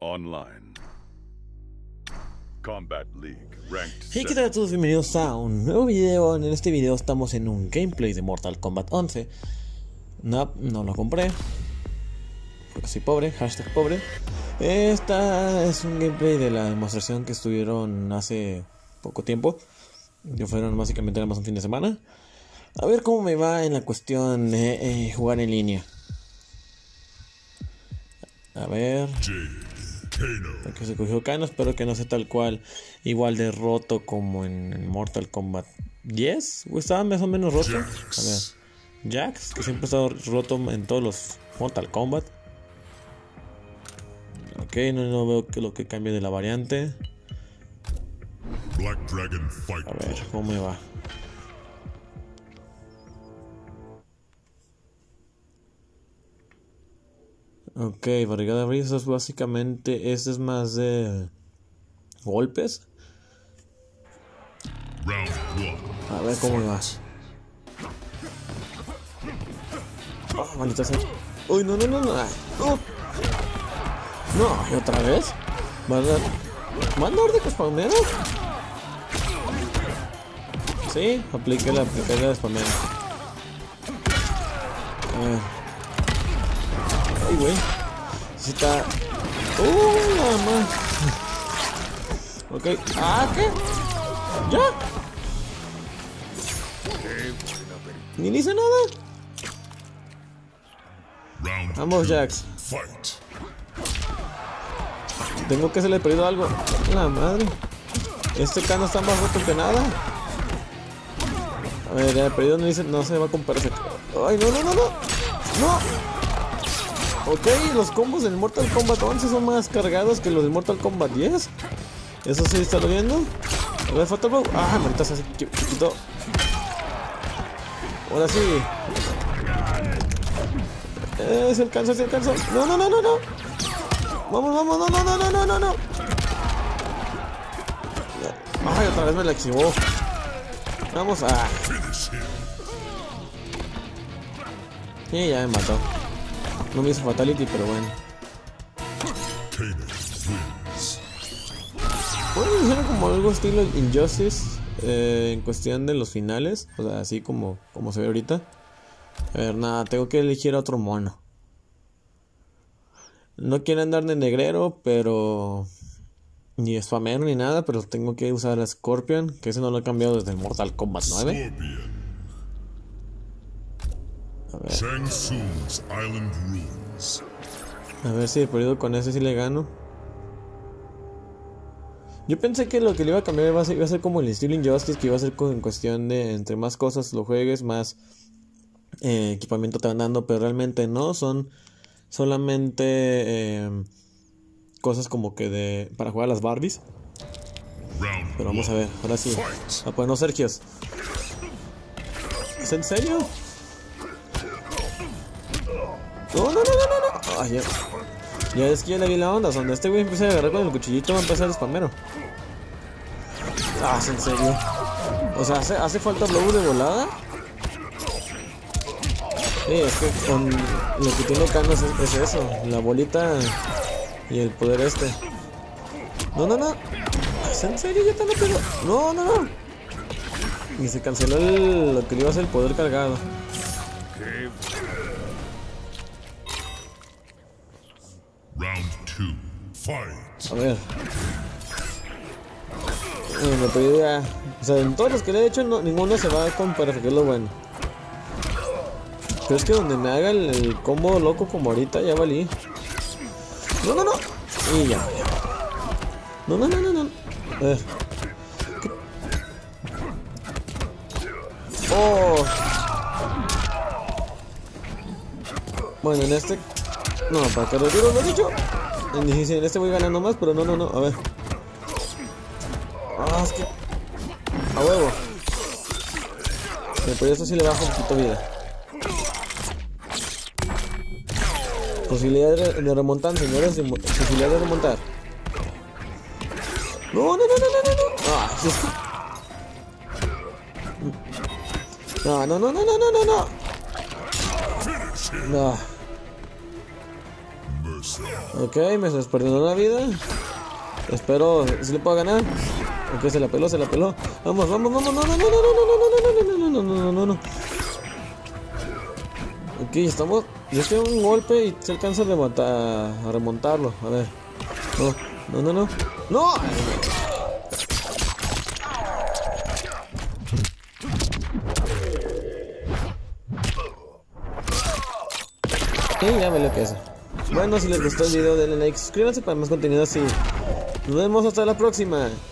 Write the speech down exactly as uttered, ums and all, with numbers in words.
Online. Combat League, ranked Hey, ¿qué tal a todos? Bienvenidos a un nuevo video. En este video estamos en un gameplay de Mortal Kombat once. No, no lo compré porque soy pobre, hashtag pobre. Esta es un gameplay de la demostración que estuvieron hace poco tiempo. Que fueron básicamente nada más un fin de semana. A ver cómo me va en la cuestión de eh, jugar en línea. A ver. Porque se cogió Kano, espero que no sea tal cual, igual de roto como en, en Mortal Kombat diez. O estaba más o menos roto. A ver, Jax, que siempre ha estado roto en todos los Mortal Kombat. Ok, no, no veo que lo que cambie de la variante. Black Dragon Fight. A ver, ¿cómo me va? Ok, barrigada de risas, básicamente este es más de golpes. Round one. A ver cómo me vas. Oh, maldita sea. Uy, no, no, no, no. No, no, ¿y otra vez? ¿Manda, ¿Manda orden con spamero? Sí, apliqué la apliqué la spamero. A ver. Ay, güey. Si está. ¡Uh, nada más! Ok. ¿Ah, qué? ¿Ya? Ni dice nada. Round Vamos, two. Jax. Fight. Tengo que se le he perdido algo. La madre. Este Kano está más roto que nada. A ver, ya he perdido. No, dice, no se va a comparar. Ay, no, no, no, no. No. Ok, los combos del Mortal Kombat once son más cargados que los del Mortal Kombat diez. Eso sí, ¿está lo viendo? A ver, Fatal Blow. Ah, maldita sea, chiquito. Ahora sí. Eh, se alcanza, se alcanza. No, no, no, no, no. Vamos, vamos, no, no, no, no, no, no, no. Ay, otra vez me la activó. Vamos a. Y ya me mató. No me hizo Fatality, pero bueno. Bueno, hicieron como algo estilo Injustice eh, en cuestión de los finales. O sea, así como, como se ve ahorita. A ver, nada, tengo que elegir a otro mono. No quiero andar de negrero, pero... Ni spamero ni nada, pero tengo que usar a Scorpion, que ese no lo he cambiado desde el Mortal Kombat nueve. A ver. Shang Tsung's Island Ruins. A ver si he perdido con ese si le gano. Yo pensé que lo que le iba a cambiar iba a ser, iba a ser como el estilo Injustice, que iba a ser con, en cuestión de entre más cosas lo juegues, más eh, equipamiento te van dando, pero realmente no, son solamente eh, cosas como que de para jugar a las Barbies. Round Pero vamos a ver, ahora sí. Ah, pues no, Sergios. ¿Es en serio? No, no, no, no, no, no. Ay, ya. Ya es que ya le vi la onda. Donde este güey empieza a agarrar con el cuchillito, va a empezar el spamero. Ah, ¿es en serio? O sea, ¿hace, hace falta blow de volada? Sí, es que con lo que tiene Kano es, es eso. La bolita y el poder este. No, no, no. ¿Es en serio? Ya te lo pego. No, no, no. Y se canceló el, lo que le iba a hacer el poder cargado. Round two. Fight. A ver. Eh, me pedí ya. O sea, en todos los que le he hecho, no, ninguno se va con perfecto, es lo bueno. Pero es que donde me haga el, el combo loco como ahorita, ya valí. No, no, no. Y ya, ya. No, no, no, no, no. A ver. ¿Qué? Oh. Bueno, en este... No, para que retiro lo he dicho. En este voy ganando más, pero no, no, no. A ver. Ah, es que... A huevo. Pero eso sí le baja un poquito vida. Posibilidad de, de remontar, señores. De, posibilidad de remontar. No, no, no, no, no, no, no. Ah, sí. No, no, no, no, no, no, no, no. No. yourself. Ok, me estás perdiendo la vida. Espero, si le puedo ganar. Ok, se la peló, se la peló. Vamos, vamos, vamos. No, no, no, no, no, no, no, no, no, no, no, no, no, no. Ok, estamos. Yo estoy a un golpe y se alcanza a remontar, a remontarlo. A ver. No, no, no, no. ¡No! Y ya me lo que es. Bueno, si les gustó el video denle like, suscríbanse para más contenido así. Nos vemos hasta la próxima.